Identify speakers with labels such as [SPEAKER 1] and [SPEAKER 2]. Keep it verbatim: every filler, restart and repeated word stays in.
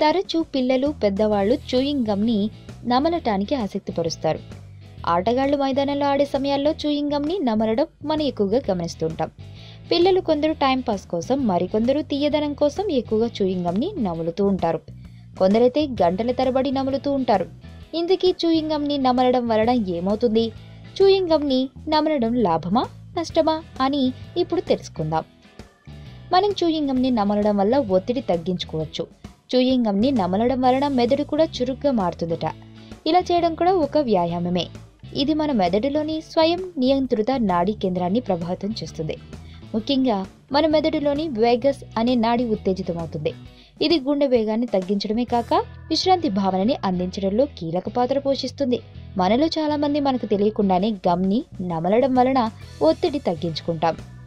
[SPEAKER 1] తరచూ పిల్లలు పెద్దవాళ్లు చూయింగ్ గమ్ని నమలటానికి ఆసక్తి పరుస్తారు. ఆటగాళ్లు మైదానంలో ఆడే సమయాల్లో చూయింగ్ గమ్ని నమలడం మనం ఎక్కువగా గమనిస్తుంటాం. పిల్లలు కొందరు టైంపాస్ కోసం, మరికొందరు తీయదనం కోసం ఎక్కువగా చూయింగ్ గమ్ని నములుతూ ఉంటారు. కొందరైతే గంటల తరబడి నములుతూ ఉంటారు. ఇంతకీ చూయింగ్ గమ్ని నమలడం వలన ఏమవుతుంది? చూయింగ్ గమ్ని నమలడం లాభమా నష్టమా అని ఇప్పుడు తెలుసుకుందాం. మనం చూయింగ్ గమ్ని నమలడం వల్ల ఒత్తిడి తగ్గించుకోవచ్చు. చూయింగ్ గమ్ని నమలడం వలన మెదడు కూడా చురుగ్గా మారుతుందట. ఇలా చేయడం కూడా ఒక వ్యాయామమే. ఇది మన మెదడులోని స్వయం నియంత్రిత నాడీ కేంద్రాన్ని ప్రభావితం చేస్తుంది. ముఖ్యంగా మన మెదడులోని వేగస్ అనే నాడి ఉత్తేజితమవుతుంది. ఇది గుండె వేగాన్ని తగ్గించడమే కాక విశ్రాంతి భావనని అందించడంలో కీలక పాత్ర పోషిస్తుంది. మనలో చాలా మంది మనకు తెలియకుండానే గమ్ని నమలడం వలన ఒత్తిడి తగ్గించుకుంటాం.